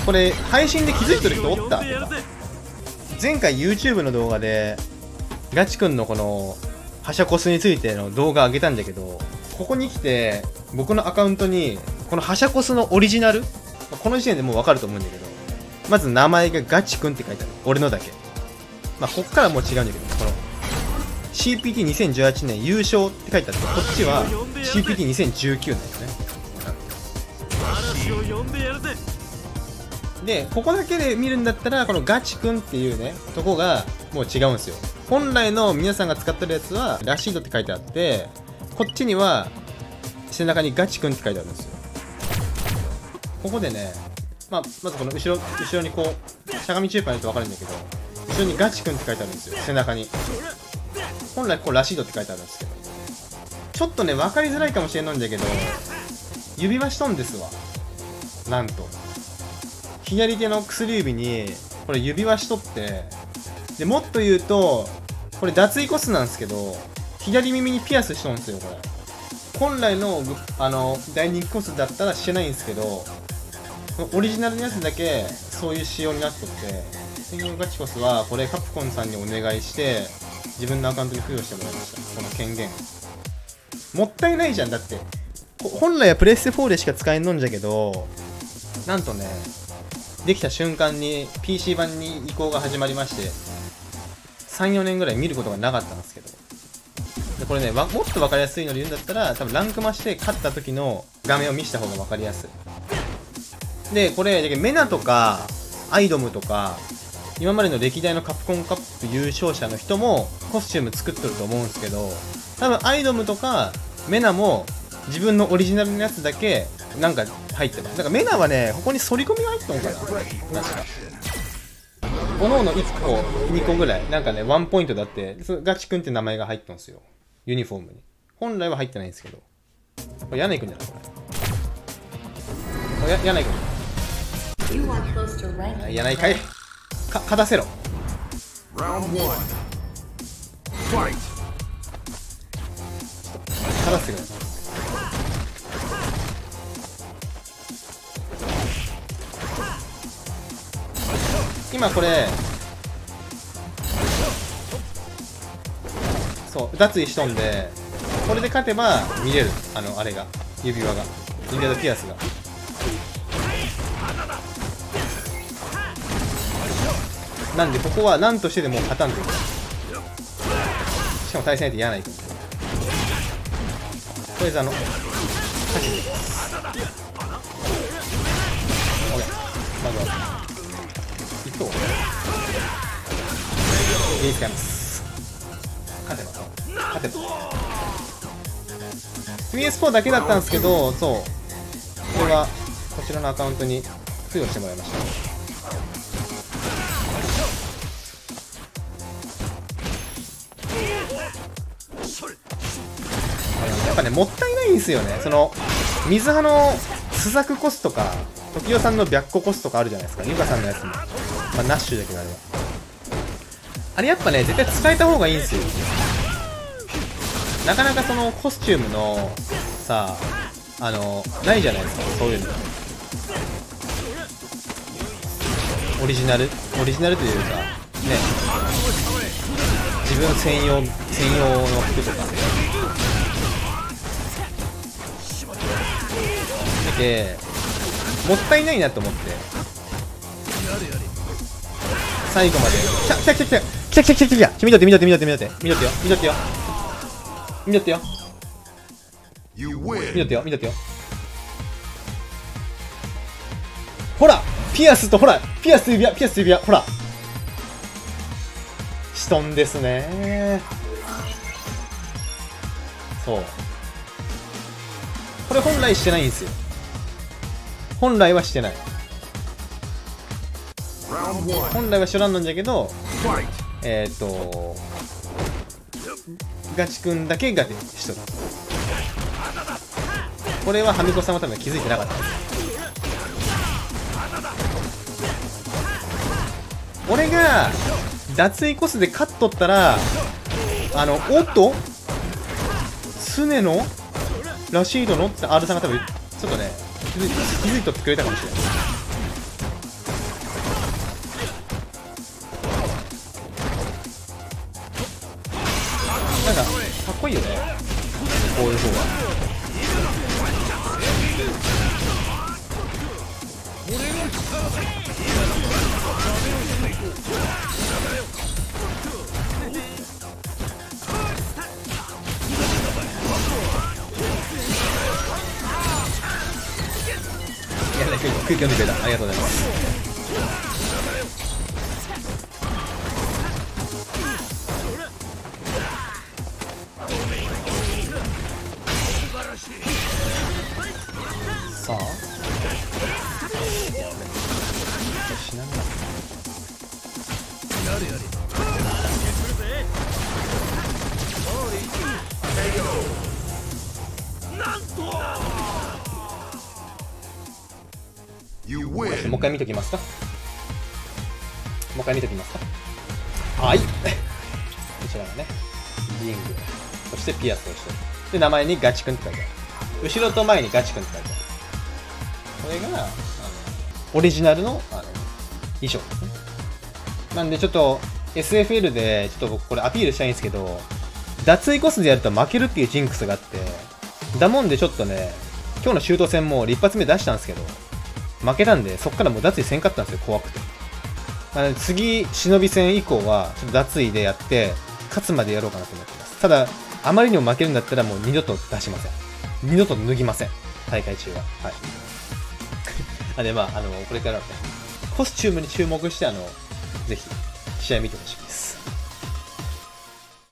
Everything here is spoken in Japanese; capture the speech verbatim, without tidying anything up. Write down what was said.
これ配信で気づいてる人おった？前回 YouTube の動画でガチ君のこのハシャコスについての動画上げたんだけど、ここに来て僕のアカウントにこのハシャコスのオリジナル、この時点でもう分かると思うんだけど、まず名前がガチ君って書いてある。俺のだけ。まあこっからもう違うんだけど、この シーピーティーにせんじゅうはち 年優勝って書いてあって、こっちは シーピーティーにせんじゅうきゅう 年だよね。で、ここだけで見るんだったら、このガチ君っていうね、とこがもう違うんですよ。本来の皆さんが使ってるやつは、ラシードって書いてあって、こっちには、背中にガチ君って書いてあるんですよ。ここでね、まあ、まずこの後ろ、後ろにこう、しゃがみ中盤やると分かるんだけど、後ろにガチ君って書いてあるんですよ、背中に。本来ここラシードって書いてあるんですけど、ちょっとね、分かりづらいかもしれないんだけど、指輪しとんですわ。なんと。左手の薬指に、これ指輪しとって、で、もっと言うと、これ脱衣コスなんですけど、左耳にピアスしとんですよ、これ。本来の、あの、大人気コスだったらしてないんですけど、オリジナルのやつだけ、そういう仕様になっとって、専用ガチコスは、これカプコンさんにお願いして、自分のアカウントに付与してもらいました。この権限。もったいないじゃん、だって。本来はプレステフォーでしか使えんのんじゃけど、なんとね、できた瞬間に ピーシー 版に移行が始まりまして、さん、よねんぐらい見ることがなかったんですけど。でこれね、もっと分かりやすいので言うんだったら、多分ランク増して勝った時の画面を見せた方が分かりやすい。で、これ、メナとか、アイドムとか、今までの歴代のカプコンカップ優勝者の人もコスチューム作っとると思うんですけど、多分アイドムとかメナも自分のオリジナルのやつだけなんか入ってます。だからメナはね、ここに反り込みが入ったのかな、確か。おのおのいっこ、にこぐらい、なんかね、ワンポイントだって、ガチ君って名前が入ったんですよ。ユニフォームに。本来は入ってないんですけど。これ、柳君じゃないこれ。や、柳君。柳かい。か、勝たせろ。勝たせてくれ。今これそう脱衣しとんで、これで勝てば見れる、あのあれが指輪が指輪とピアスが。なんでここは何としてでも勝たんといけない。しかも対戦相手嫌ないと。とりあえずあの勝ちに行きます。オッケー、まずは一等いい使います。勝てば勝てば ピーエスフォー だけだったんですけど、そうこれはこちらのアカウントに付与してもらいました。やっぱね、もったいないんですよね。その水葉のスザクコスとか時代さんの白虎コスとかあるじゃないですか。ユカさんのやつも、まあ、ナッシュだけどあれはあれやっぱね、絶対使えた方がいいんですよ。なかなかそのコスチュームのさあ、あのないじゃないですか、そういうの。オリジナルオリジナルというかね、自分専用専用の服とかでもったいないなと思って、最後まで来た来た来た来た来た来た来た来た来た、見とって見とって見とって見とって見とってよ見とってよ見とってよ見とってよ見とってよ、ほらピアスと、ほらピアスと指輪、ピアスと指輪、ほらしとんですね。そうこれ本来してないんですよ。本来はしてない。本来はしょらんなんじゃけど、えっとガチ君だけがしとる。これはハミコさんは多分気づいてなかったです。俺が脱衣コスで勝っとったら、あのおっとスネのラシードのって R さんが多分ちょっとね気づい気づいとってくれたかもしれない。 なんかかっこいいよね、こういう方が。いや、空気読んでくれた、ありがとうございます。さあ死なんだ。もう一回見ときますか。もう一回見ときますか。はい。こちらがね、リング、そしてピアスをして、で名前にガチ君って書いてある。後ろと前にガチ君って書いてある。これがあのオリジナルの、あの衣装ですね。なんでちょっと エスエフエル でちょっと僕これアピールしたいんですけど、脱衣コスでやると負けるっていうジンクスがあって、だもんでちょっとね、今日のシュート戦も一発目出したんですけど、負けたんで、そっからもう脱衣せんかったんですよ、怖くて。なので次、忍び戦以降は、ちょっと脱衣でやって、勝つまでやろうかなと思ってます。ただ、あまりにも負けるんだったらもう二度と出しません。二度と脱ぎません。大会中は。はい。あで、まあ、あの、これからね、コスチュームに注目して、あの、ぜひ、試合見てほしいです。